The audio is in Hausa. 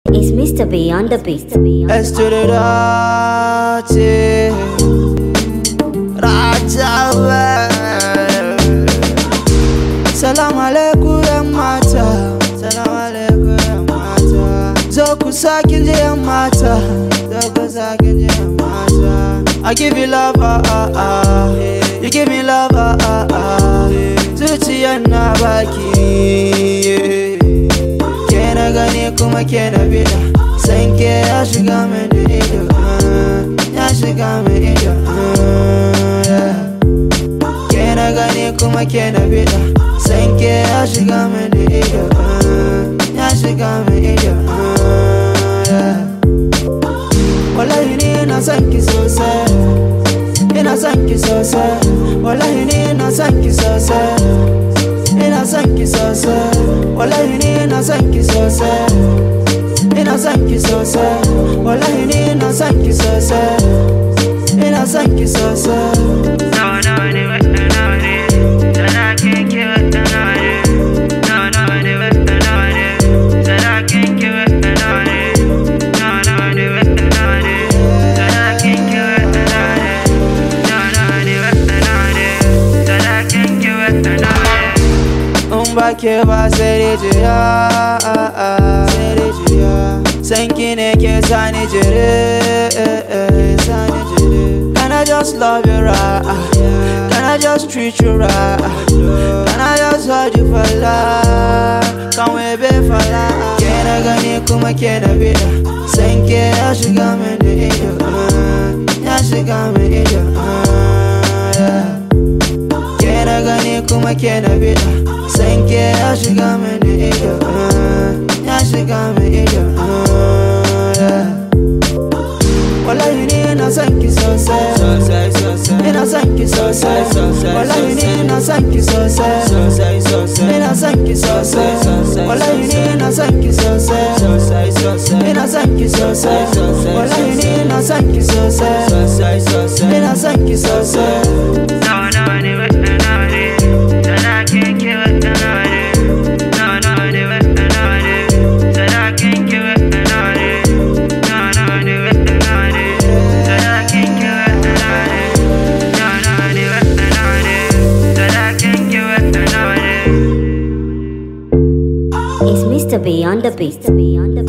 It's Mr. B on the beat. S to the Dati Rajawa. Salam alaikum ya mata. Salam alaikum ya mata. Zoku sakin je ya mata. Zoku sakin je ya mata. I give you love, you give me love, zuciya na baki. Kena gani kuma kena bida. Sanke ya shiga mini ido, ya shiga mini ido. Kena gani kuma kena bida. Sanke ya shiga mini ido, ya shiga mini ido. Wallahi ni ina son ki sosai, ina son ki sosai. Wallahi ni ina son ki sosai, ina son ki sosai. Wallahi ni ina son ki sosai, ina son ki sosai. Wallahi ni ina son ki sosai, ina son ki sosai. Ke ba sai rijiya, sanki ne ke sani jire. Can I just love you right? Can I just treat you right? Can I just hold you for life? Can we be for life? Kena gani kuma kena bida. Sanke ya shiga mini ido, ya shiga mini ido. Kena gani kuma kena bida. Sanke ya shiga mini ido, ya shiga mini ido. Wallahi ni ina son ki sosai, ina son ki sosai. Wallahi ni ina son ki sosai, ina son ki sosai. Wallahi ni ina son ki sosai, ina son ki sosai. Wallahi ni ina son ki sosai, ina son ki sosai. It's Mr. B on the beat.